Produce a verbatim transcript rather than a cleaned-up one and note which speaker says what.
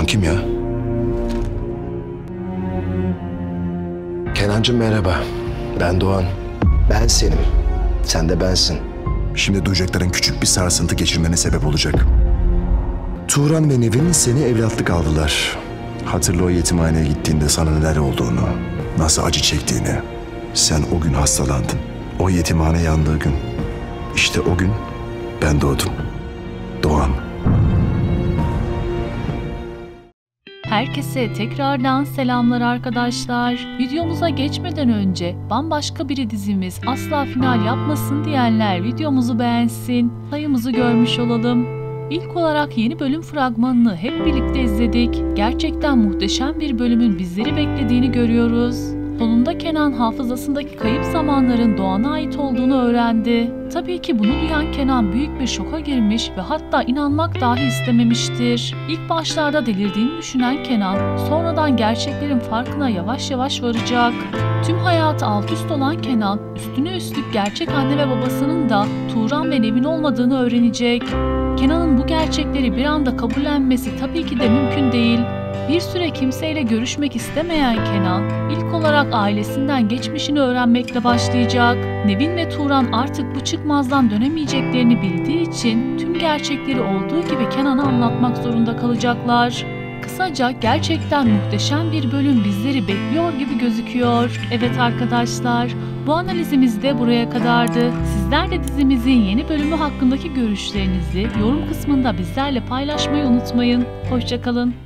Speaker 1: Doğan kim ya?
Speaker 2: Kenancığım merhaba. Ben Doğan. Ben senim. Sen de bensin.
Speaker 1: Şimdi duyacakların küçük bir sarsıntı geçirmene sebep olacak. Turan ve Nevin seni evlatlık aldılar. Hatırla o yetimhaneye gittiğinde sana neler olduğunu, nasıl acı çektiğini. Sen o gün hastalandın. O yetimhane yandığı gün. İşte o gün ben doğdum. Doğan.
Speaker 3: Herkese tekrardan selamlar arkadaşlar. Videomuza geçmeden önce bambaşka bir dizimiz asla final yapmasın diyenler videomuzu beğensin. Sayımızı görmüş olalım. İlk olarak yeni bölüm fragmanını hep birlikte izledik. Gerçekten muhteşem bir bölümün bizleri beklediğini görüyoruz. Sonunda Kenan hafızasındaki kayıp zamanların Doğan'a ait olduğunu öğrendi. Tabii ki bunu duyan Kenan büyük bir şoka girmiş ve hatta inanmak dahi istememiştir. İlk başlarda delirdiğini düşünen Kenan, sonradan gerçeklerin farkına yavaş yavaş varacak. Tüm hayatı alt üst olan Kenan, üstüne üstlük gerçek anne ve babasının da Turan ve Nevin olmadığını öğrenecek. Kenan'ın bu gerçekleri bir anda kabullenmesi tabii ki de mümkün değil. Bir süre kimseyle görüşmek istemeyen Kenan, ilk olarak ailesinden geçmişini öğrenmekle başlayacak. Nevin ve Turan artık bu çıkmazdan dönemeyeceklerini bildiği için tüm gerçekleri olduğu gibi Kenan'a anlatmak zorunda kalacaklar. Kısaca gerçekten muhteşem bir bölüm bizleri bekliyor gibi gözüküyor. Evet arkadaşlar, bu analizimiz de buraya kadardı. Sizler de dizimizin yeni bölümü hakkındaki görüşlerinizi yorum kısmında bizlerle paylaşmayı unutmayın. Hoşça kalın.